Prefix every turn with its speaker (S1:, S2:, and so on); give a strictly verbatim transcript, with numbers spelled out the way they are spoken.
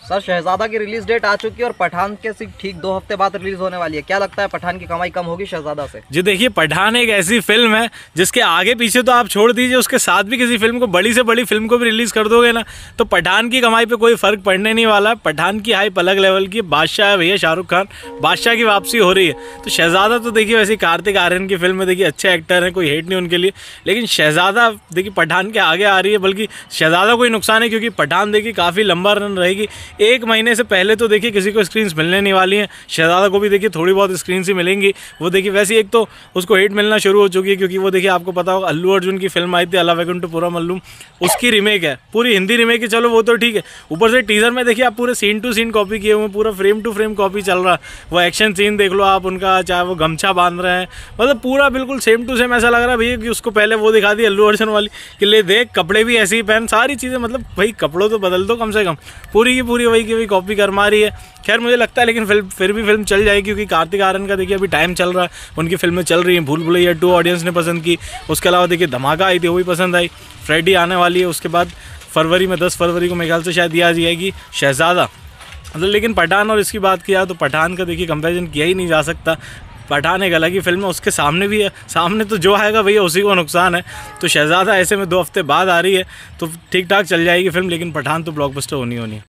S1: Sir शहजादा की release date आ चुकी है और पठान के ठीक दो हफ्ते बाद रिलीज होने वाली है। क्या लगता है पठान की कमाई कम होगी शहजादा से?
S2: जी देखिए, पठान एक ऐसी फिल्म है जिसके आगे पीछे तो आप छोड़ दीजिए, उसके साथ भी किसी फिल्म को, बड़ी से बड़ी फिल्म को भी रिलीज कर दोगे ना तो पठान की कमाई पे कोई फर्क पड़ने नहीं वाला। पठान की हाइप अलग लेवल की, बादशाह है भैया, शाहरुख खान, बादशाह की वापसी हो रही है। तो शहजादा तो देखिए वैसे कार्तिक आर्यन की फिल्म है, देखिए अच्छे एक्टर हैं, कोई हेट नहीं उनके लिए, लेकिन शहजादा देखिए पठान के आगे आ रही है। बल्कि शहजादा कोई नुकसान है क्योंकि पठान देखिए काफ़ी लंबा रन रहेगी। एक महीने से पहले तो देखिए किसी को स्क्रीन्स मिलने नहीं वाली हैं, शहजादा को भी देखिए थोड़ी बहुत स्क्रीन्स ही मिलेंगी। वो देखिए वैसे एक तो उसको हिट मिलना शुरू हो चुकी है क्योंकि वो देखिए आपको पता होगा अल्लू अर्जुन की फिल्म आई थी अला वैकुंठपुरम अल्लू, उसकी रीमेक है, पूरी हिंदी रीमेक है, चलो वो तो ठीक है। ऊपर से टीजर में देखिए आप पूरे सीन टू सीन कॉपी किए हुए, पूरा फ्रेम टू फ्रेम कॉपी चल रहा है। वो एक्शन सीन देख लो आप उनका, चाहे वो गमछा बांध रहे हैं, मतलब पूरा बिल्कुल सेम टू सेम ऐसा लग रहा है भैया कि उसको पहले वो दिखा दी अल्लू अर्जुन वाली कि ले देख कपड़े भी ऐसे ही पहन, सारी चीज़ें, मतलब भाई कपड़ों तो बदल दो कम से कम, पूरी की पूरी वही की वही कॉपी कर मारी है। खैर मुझे लगता है लेकिन फिल्म फिर भी फिल्म चल जाएगी क्योंकि कार्तिक आर्यन का देखिए अभी टाइम चल रहा है, उनकी फिल्में चल रही हैं। भूल भुलैया टू ऑडियंस ने पसंद की, उसके अलावा देखिए धमाका आई थी वो भी पसंद आई, फ्रेडी आने वाली है, उसके बाद फरवरी में दस फरवरी को मेरे ख्याल से शायद दिया जाएगी शहजादा। मतलब लेकिन पठान और इसकी बात किया तो पठान का देखिए कंपैरिजन किया ही नहीं जा सकता। पठान एक अलग ही फिल्म है, उसके सामने भी है, सामने तो जो आएगा भैया उसी को नुकसान है। तो शहजादा ऐसे में दो हफ्ते बाद आ रही है तो ठीक ठाक चल जाएगी फिल्म, लेकिन पठान तो ब्लॉकबस्टर होनी होनी है।